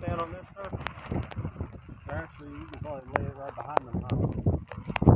stand on this surface? Actually, you can probably lay it right behind them, huh?